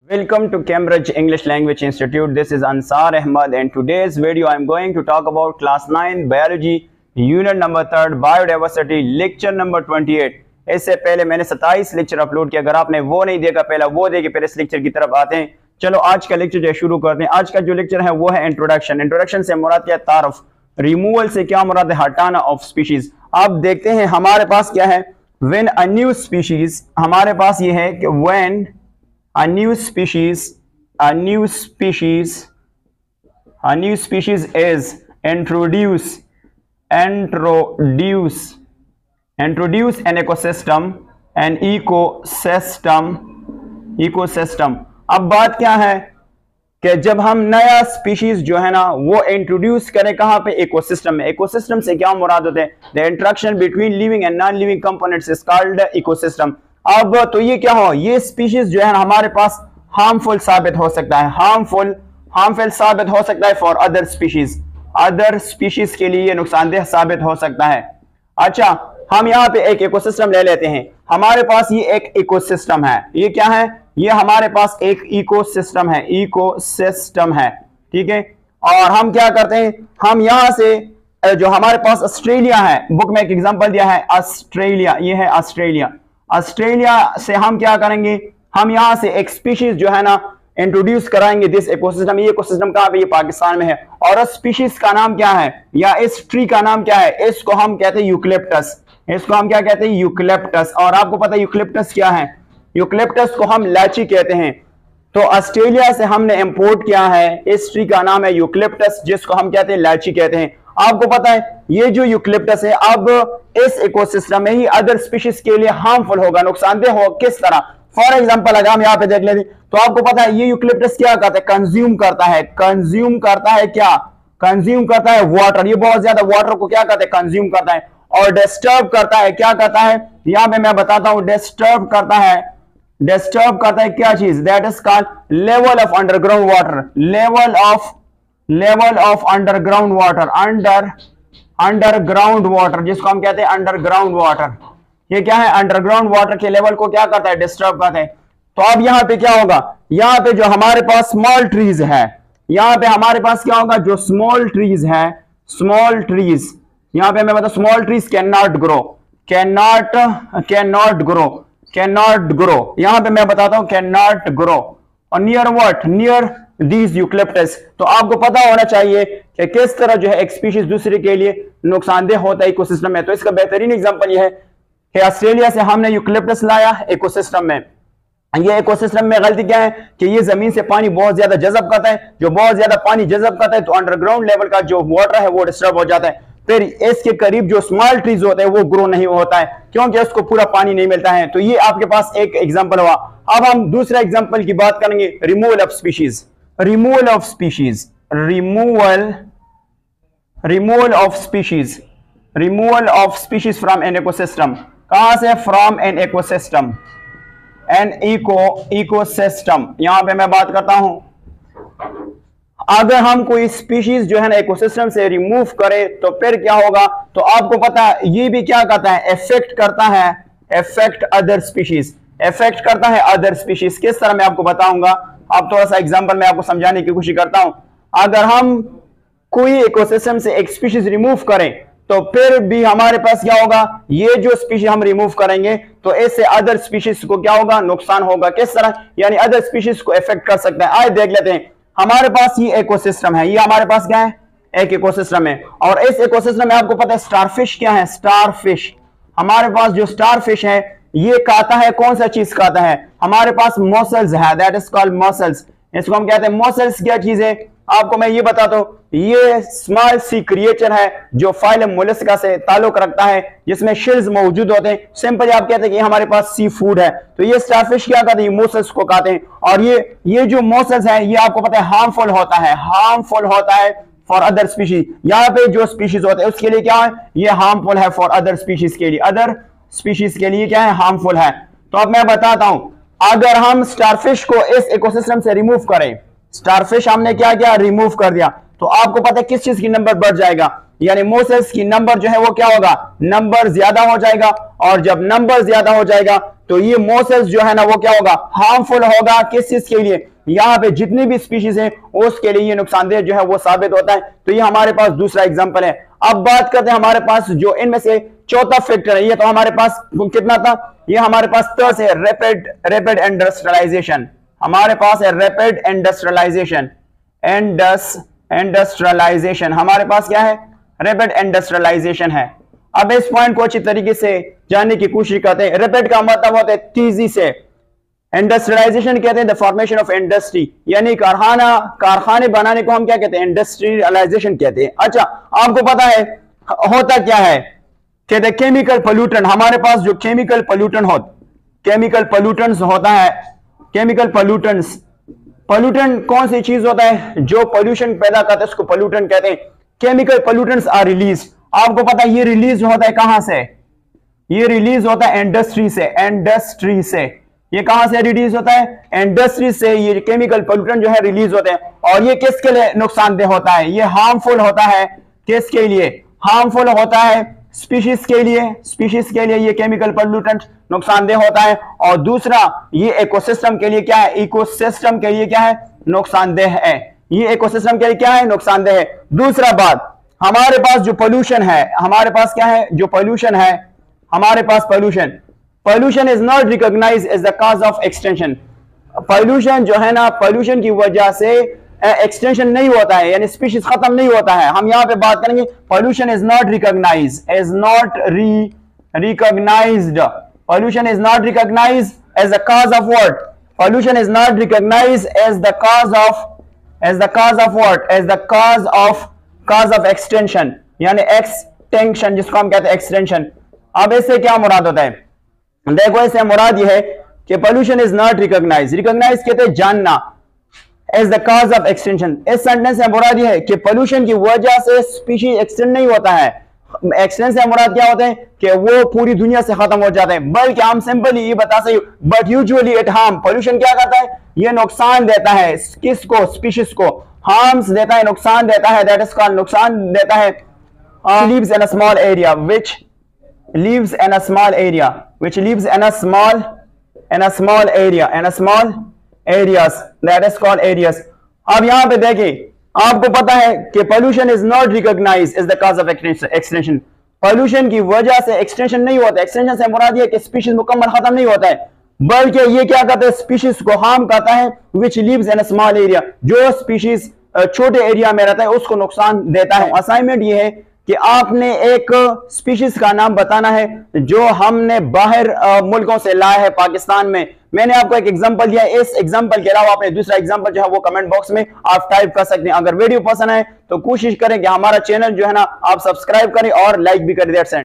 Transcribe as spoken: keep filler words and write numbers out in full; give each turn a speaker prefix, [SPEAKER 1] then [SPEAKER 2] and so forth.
[SPEAKER 1] Welcome to Cambridge English Language Institute. This is Ansar Ahmad and today's video I am going to talk about class nine biology unit number third biodiversity lecture number twenty-eight. इससे पहले मैंने सत्ताईस lecture upload किया, अगर आपने वो नहीं देखा पहला वो देखे फिर इस लेक्चर की तरफ आते हैं। चलो आज का लेक्चर जो शुरू करते हैं। आज का जो लेक्चर है वो है इंट्रोडक्शन। इंट्रोडक्शन से मुराद क्या है? तारुफ। रिमूवल से क्या मुराद है? हटाना ऑफ स्पीशीज। अब देखते हैं हमारे पास क्या है। व्हेन अ न्यू स्पीशीज, हमारे पास ये है कि when a new species a new species a new species is introduce introduce introduce an ecosystem an ecosystem ecosystem अब बात क्या है कि जब हम नया स्पीशीज जो है ना वो इंट्रोड्यूस करें कहां पे? इकोसिस्टम में। इकोसिस्टम से क्या मुराद होते हैं? The interaction between living and non living components is called ecosystem. अब तो ये क्या हो, ये स्पीशीज जो है ना हमारे पास हार्मफुल साबित हो सकता है, हार्मफुल हार्मफुल साबित हो सकता है for other species, other species के लिए नुकसानदेह साबित हो सकता है। अच्छा, हम यहाँ पे एक इकोसिस्टम ले लेते हैं। हमारे पास ये एक इकोसिस्टम है, ये क्या है? ये हमारे पास एक इकोसिस्टम है, इकोसिस्टम है, ठीक है। और हम क्या करते हैं, हम यहाँ से जो हमारे पास ऑस्ट्रेलिया है, बुक में एक एग्जाम्पल दिया है ऑस्ट्रेलिया, ये है ऑस्ट्रेलिया। ऑस्ट्रेलिया से हम क्या करेंगे, हम यहां से एक स्पीशीज जो है ना इंट्रोड्यूस कराएंगे दिस इकोसिस्टम। ये इकोसिस्टम कहां पे? ये पाकिस्तान में है। और उस स्पीशीज का नाम क्या है या इस ट्री का नाम क्या है? इसको हम कहते हैं यूकलिप्टस। इसको हम क्या कहते हैं? यूकलिप्टस। और आपको पता है यूकलिप्टस क्या है? यूकलिप्टस को हम इलायची कहते हैं। तो ऑस्ट्रेलिया से हमने इंपोर्ट किया है, इस ट्री का नाम है यूकलिप्टस, जिसको हम कहते हैं इलायची कहते हैं। आपको पता है ये जो यूकलिप्टस है अब इस इकोसिस्टम में ही अदर स्पीशीज के लिए हार्मफुल होगा, नुकसानदेह हो। किस तरह? फॉर एग्जांपल अगर हम यहाँ पे देख लेते तो आपको पता है ये यूकलिप्टस क्या करता है? कंज्यूम करता है। कंज्यूम करता है क्या? कंज्यूम करता है वाटर। ये बहुत ज्यादा वाटर को क्या करता है? कंज्यूम करता है। और डिस्टर्ब करता है, क्या करता है? यहाँ पे मैं बताता हूं, डिस्टर्ब करता है। डिस्टर्ब करता है क्या चीज? That is called level of underground water. Level of level of underground water, under underground water, जिसको हम कहते हैं अंडरग्राउंड वाटर। ये क्या है? अंडरग्राउंड वाटर के लेवल को क्या करता है? डिस्टर्ब करता है। तो अब यहाँ पे क्या होगा, यहाँ पे जो हमारे पास स्मॉल ट्रीज है, यहाँ पे हमारे पास क्या होगा? जो स्मॉल ट्रीज है, स्मॉल ट्रीज, यहाँ पे मैं बता small trees can not grow, can not can not grow can not grow यहाँ पे मैं बताता हूं कैन नॉट ग्रो। और near what? Near these eucalyptus. तो आपको पता होना चाहिए कि किस तरह जो है एक स्पीशीज दूसरे के लिए नुकसानदेह होता है इकोसिस्टम में। तो इसका बेहतरीन एग्जांपल यह है कि ऑस्ट्रेलिया से हमने यूकलिप्टस लाया इकोसिस्टम में। ये इकोसिस्टम में गलती क्या है कि ये जमीन से पानी बहुत ज्यादा जज़ब करता है। जो बहुत ज्यादा पानी जज़ब करता है तो अंडरग्राउंड लेवल का जो वाटर है वो डिस्टर्ब हो जाता है। फिर इसके करीब जो स्मॉल ट्रीज होते हैं वो ग्रो नहीं होता है, क्योंकि उसको पूरा पानी नहीं मिलता है। तो ये आपके पास एक एग्जांपल हुआ। अब हम दूसरा एग्जांपल की बात करेंगे, removal of species. Removal of species removal removal of species removal of species from an ecosystem. कहां से? From an ecosystem, an eco ecosystem. यहां पे मैं बात करता हूं, अगर हम कोई स्पीशीज जो है ना इकोसिस्टम से रिमूव करें तो फिर क्या होगा? तो आपको पता है ये भी क्या करता है? इफेक्ट करता है, इफेक्ट अदर स्पीशीज, इफेक्ट करता है अदर स्पीशीज। किस तरह मैं आपको बताऊंगा। अब थोड़ा सा एग्जांपल मैं आपको समझाने की कोशिश करता हूं। अगर हम कोई इकोसिस्टम से एक स्पीशीज रिमूव करें तो फिर भी हमारे पास क्या होगा? ये जो स्पीशीज हम रिमूव करेंगे तो इससे अदर स्पीशीज को क्या होगा? नुकसान होगा। किस तरह? यानी अदर स्पीशीज को इफेक्ट कर सकता है। आइए देख लेते हैं। हमारे पास ये इकोसिस्टम है, ये हमारे पास क्या है? एक इकोसिस्टम है। और इस इकोसिस्टम में आपको पता है स्टारफिश क्या है? स्टारफिश। हमारे पास जो स्टारफिश है ये खाता है, कौन सा चीज खाता है? हमारे पास मॉसल्स है, दैट इज कॉल्ड मॉसल्स। इसको हम कहते हैं मॉसल्स। क्या चीज है? आपको मैं ये बताता हूं, ये स्मॉल सी क्रिएचर है जो फाइलम मोलस्का से ताल्लुक रखता है, जिसमें शेल्स मौजूद होते हैं। सिंपली आप कहते हैं कि हमारे पास सी फूड है। तो ये स्टारफिश क्या करते हैं? मोसल्स को खाते हैं। और ये ये जो मोसल्स है ये आपको पता है हार्मफुल होता है, हार्मफुल होता है फॉर अदर स्पीशीज। यहाँ पे जो स्पीशीज होते हैं उसके लिए क्या है? ये हार्मफुल है फॉर अदर स्पीशीज के लिए, अदर स्पीशीज के लिए क्या है? हार्मफुल है। तो अब मैं बताता हूं, अगर हम स्टारफिश को इस इकोसिस्टम से रिमूव करें, स्टारफिश हमने क्या किया? रिमूव कर दिया, तो आपको पता है किस चीज की नंबर बढ़ जाएगा? यानी मोसेस की नंबर जो है वो क्या होगा, नंबर ज्यादा हो जाएगा, और जब नंबर ज्यादा हो जाएगा तो ये मोसेस जो है ना वो क्या होगा, हार्मफुल होगा। किस चीज के लिए, यहाँ पे जितनी भी स्पीशीज है उसके लिए ये नुकसानदेह जो है वो साबित होता है। तो ये हमारे पास दूसरा एग्जांपल है। अब बात करते हैं हमारे पास जो इनमें से चौथा फैक्टर है, ये तो हमारे पास कितना था, ये हमारे पास थर्ड है रैपिड रैपिड इंडस्ट्रियलाइजेशन। हमारे पास है रैपिड इंडस्ट्रियलाइजेशन, इंडस इंडस्ट्रियलाइजेशन हमारे पास क्या है, रैपिड इंडस्ट्रियलाइजेशन है। अब इस पॉइंट को अच्छी तरीके से जानने की कोशिश करते हैं। रैपिड का मतलब होता है तेजी से, इंडस्ट्रियलाइजेशन कहते हैं द फॉर्मेशन ऑफ इंडस्ट्री, यानी कारखाना कारखाने बनाने को हम क्या कहते हैं, इंडस्ट्रियलाइजेशन कहते हैं। अच्छा, आपको पता है होता क्या है कि द केमिकल पोल्यूटेंट, हमारे पास जो केमिकल पोल्यूटेंट हो केमिकल पोल्यूटेंट्स होता है, केमिकल पोल्यूटेंट्स, पोल्यूटेंट कौन सी चीज होता है जो पोल्यूशन पैदा करता है, उसको पोल्यूटेंट कहते हैं। केमिकल पोल्यूटेंट्स आर रिलीज, आपको पता है ये रिलीज होता है कहां से, ये रिलीज होता है इंडस्ट्री से, इंडस्ट्री से। ये कहां से रिलीज होता है, इंडस्ट्री से ये केमिकल पोल्यूटेंट जो है रिलीज होते हैं। और ये किसके लिए नुकसानदेह होता है, ये हार्मफुल होता है, किसके लिए, हार्मफुल होता है स्पीशीज के लिए, स्पीशीज के लिए ये केमिकल पोल्यूटेंट नुकसानदेह होता है। और दूसरा ये इकोसिस्टम के लिए क्या है, इकोसिस्टम के लिए क्या है, नुकसानदेह है। ये इकोसिस्टम के लिए क्या है, नुकसानदेह है। दूसरा बात, हमारे पास जो पोल्यूशन है, हमारे पास क्या है, जो पोल्यूशन है, हमारे पास pollution pollution is not recognised as the cause of extension. Pollution जो है ना, पोल्यूशन की वजह से एक्सटेंशन नहीं होता है, यानी स्पीशीज खत्म नहीं होता है। हम यहां पे बात करेंगे pollution is not recognised, is not re recognised, pollution is not recognised as the cause of what, pollution is not recognised as the cause of as the cause of what, as the cause of cause of extension, यानी extension जिसको हम कहते हैं extension. अब इससे क्या मुराद होता है, देखो इससे मुराद यह है कि pollution is not recognised, recognise कहते हैं जानना, as the cause of extension. इस सेंटेंस से मुराद यह है कि पोल्यूशन की वजह से स्पीशीज एक्सटेंड नहीं होता है। एक्सटेंड से मुराद क्या होता है कि वो पूरी दुनिया से खत्म हो जाते हैं, बल्कि हम सिंपली ये बता सकते, but usually it harm, pollution क्या करता है, ये नुकसान देता है, किसको, स्पीशीज को हार्म्स देता है, नुकसान देता है, दैट इज कॉल्ड, नुकसान देता है। Lives in a small area which lives in a small area which lives in a small in a small area in a small areas that is called areas। अब यहां पे देखिए, आपको पता है कि pollution is not recognized as the cause of extinction, pollution की वजह से एक्सटेंशन नहीं होता। एक्सटेंशन से मुराद ये कि स्पीशीज मुकम्मल खत्म नहीं होता है, बल्कि ये क्या करता है, स्पीशीज को हार्म करता है, which lives in a small area, जो स्पीशीज छोटे एरिया में रहता है उसको नुकसान देता है। असाइनमेंट ये है कि आपने एक स्पीशीज का नाम बताना है जो हमने बाहर मुल्कों से लाया है पाकिस्तान में। मैंने आपको एक एग्जांपल दिया, इस एग्जांपल के अलावा आपने दूसरा एग्जांपल जो है वो कमेंट बॉक्स में आप टाइप कर सकते हैं। अगर वीडियो पसंद आए तो कोशिश करें कि हमारा चैनल जो है ना आप सब्सक्राइब करें और लाइक भी करें। That's it.